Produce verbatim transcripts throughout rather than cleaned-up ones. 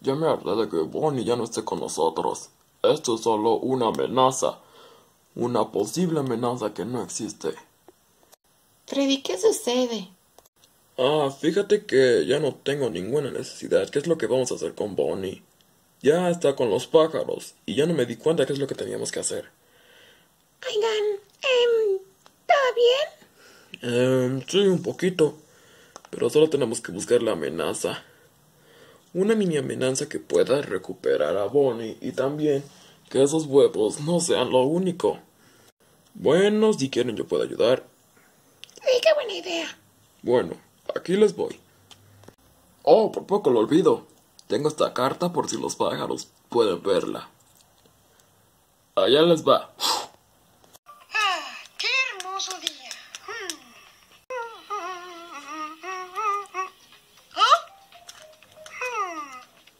Ya me harté de que Bonnie ya no esté con nosotros. Esto es solo una amenaza. Una posible amenaza que no existe. Freddy, ¿qué sucede? Ah, fíjate que ya no tengo ninguna necesidad. ¿Qué es lo que vamos a hacer con Bonnie? Ya está con los pájaros y ya no me di cuenta qué es lo que teníamos que hacer. Oigan, eh, ¿todo bien? Eh, sí, un poquito. Pero solo tenemos que buscar la amenaza. Una mini amenaza que pueda recuperar a Bonnie y también que esos huevos no sean lo único. Bueno, si quieren yo puedo ayudar. Sí, qué buena idea. Bueno, aquí les voy. Oh, por poco lo olvido. Tengo esta carta por si los pájaros pueden verla. Allá les va. Ah, qué hermoso día. Hmm. ¿Ah? Hmm.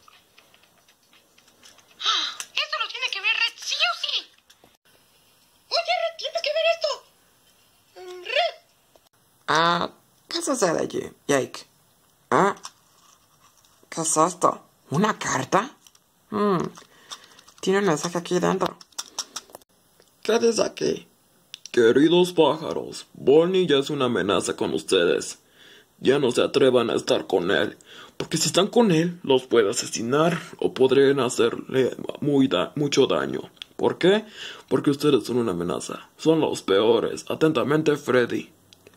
Ah, esto lo tiene que ver Red, sí o sí. Oye, Red, tienes que ver esto. Mm, Red. Ah, ¿qué sucede allí, Jake? ¿Ah? ¿Qué es esto? ¿Una carta? Hmm, tiene un mensaje aquí dentro. ¿Qué dice aquí? Queridos pájaros, Bonnie ya es una amenaza con ustedes. Ya no se atrevan a estar con él, porque si están con él, los puede asesinar o podrían hacerle muy da mucho daño. ¿Por qué? Porque ustedes son una amenaza. Son los peores. Atentamente, Freddy.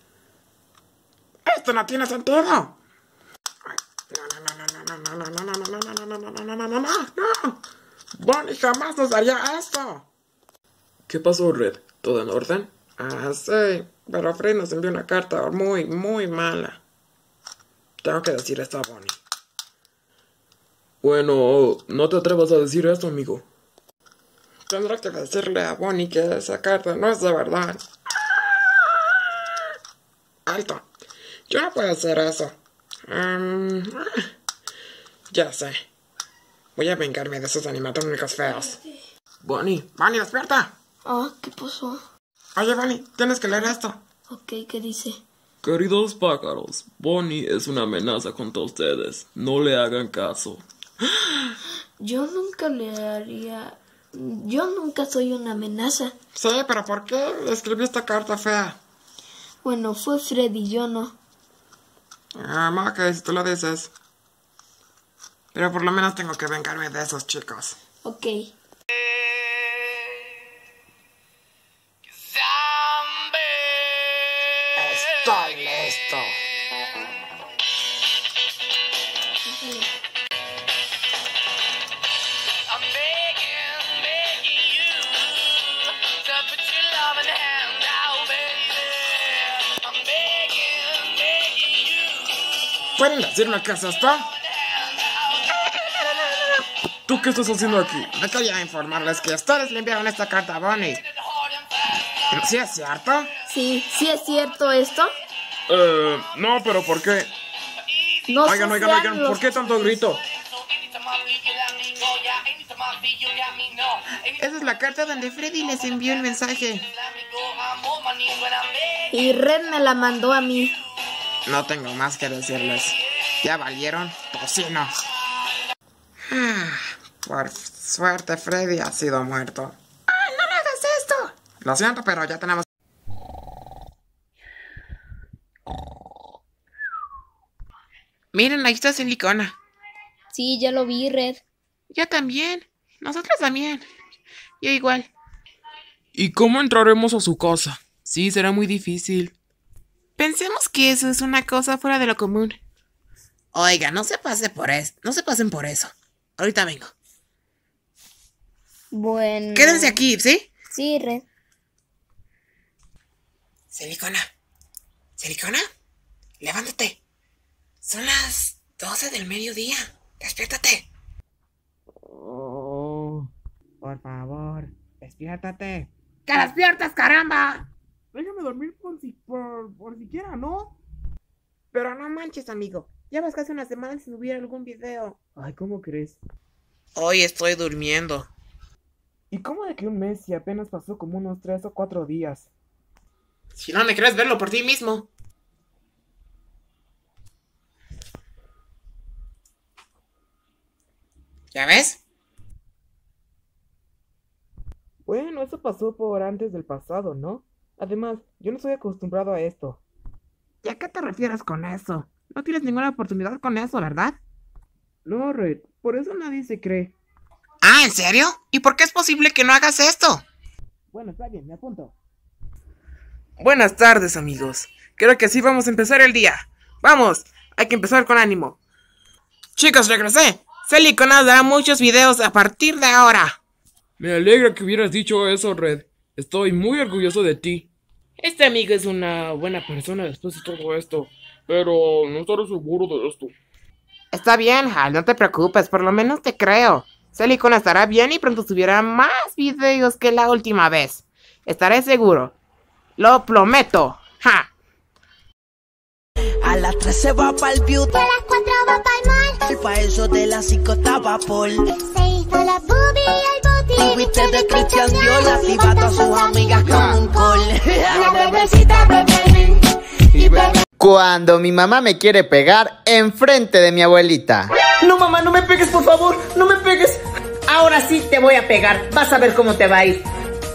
¡Esto no tiene sentido! No, no, no, no, no, no, no, no, no, no, no, no, no, no, no, no, no, no. Bonnie jamás nos haría esto. ¿Qué pasó, Red? ¿Todo en orden? Ah, sí, pero Fred nos envió una carta muy, muy mala. Tengo que decir esto a Bonnie. Bueno, no te atrevas a decir esto, amigo. Tendré que decirle a Bonnie que esa carta no es de verdad. Alto. Yo no puedo hacer eso. Um, ya sé. Voy a vengarme de esos animatrónicos feos. Bonnie. Bonnie, despierta. Ah, ¿qué pasó? Oye, Bonnie, tienes que leer esto. Ok, ¿qué dice? Queridos pájaros, Bonnie es una amenaza contra ustedes. No le hagan caso. Yo nunca le haría... Yo nunca soy una amenaza. Sí, pero ¿por qué escribí esta carta fea? Bueno, fue Freddy, yo no. Ah, ok, si tú lo dices. Pero por lo menos tengo que vengarme de esos chicos. Ok. Estoy listo. ¿Pueden decirme qué es esto? ¿Tú qué estás haciendo aquí? Me quería informarles que ustedes le enviaron esta carta a Bonnie. ¿Sí es cierto? Sí, ¿sí es cierto esto? Eh, no, pero ¿por qué? No Oigan, sé oigan, sean oigan, los- ¿por qué tanto grito? Esa es la carta donde Freddy les envió el mensaje. Y Red me la mandó a mí. No tengo más que decirles. Ya valieron tocino. Ah, por suerte Freddy ha sido muerto. ¡Ay, no me hagas esto! Lo siento, pero ya tenemos... Miren, ahí está Silicona. Sí, ya lo vi, Red. Yo también. Nosotros también. Yo igual. ¿Y cómo entraremos a su casa? Sí, será muy difícil. Pensemos que eso es una cosa fuera de lo común. Oiga, no se pase por eso. No se pasen por eso. Ahorita vengo. Bueno... Quédense aquí, ¿sí? Sí, Red. Silicona. Silicona. Levántate. Son las doce del mediodía. Despiértate. Oh, Por favor, despiértate. ¡Que despiertes, caramba! déjame dormir por si, por, por siquiera, ¿no? Pero no manches, amigo. Llevas casi una semana sin subir algún video. Ay, ¿cómo crees? Hoy estoy durmiendo. ¿Y cómo de que un mes si apenas pasó como unos tres o cuatro días? Si no me crees, verlo por ti mismo. ¿Ya ves? Bueno, eso pasó por antes del pasado, ¿no? Además, yo no estoy acostumbrado a esto. ¿Y a qué te refieres con eso? No tienes ninguna oportunidad con eso, ¿verdad? No, Red, por eso nadie se cree. Ah, ¿en serio? ¿Y por qué es posible que no hagas esto? Bueno, está bien, me apunto. Buenas tardes, amigos. Creo que así vamos a empezar el día. ¡Vamos! Hay que empezar con ánimo. Chicos, regresé. Celico nos dará muchos videos a partir de ahora. Me alegra que hubieras dicho eso, Red. Estoy muy orgulloso de ti. Este amigo es una buena persona después de todo esto, pero no estaré seguro de esto. Está bien, Hal, no te preocupes, por lo menos te creo. Silicon estará bien y pronto subirá más videos que la última vez. Estaré seguro. Lo prometo. ¡Ja! A las tres se va pa'l beauty, a las cuatro va pa'l mall, pa' eso de las cinco estaba Paul. Se hizo la boobie y el booty, y viste de Christian Dior, la tipa a sus amigas con un call. La bebecita bebé y bebé. Cuando mi mamá me quiere pegar enfrente de mi abuelita. No, mamá, no me pegues, por favor, no me pegues. Ahora sí te voy a pegar, vas a ver cómo te va a ir.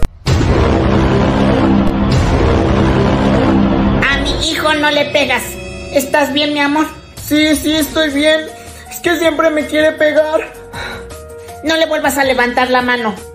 A mi hijo no le pegas. ¿Estás bien, mi amor? Sí, sí, estoy bien. Es que siempre me quiere pegar. No le vuelvas a levantar la mano.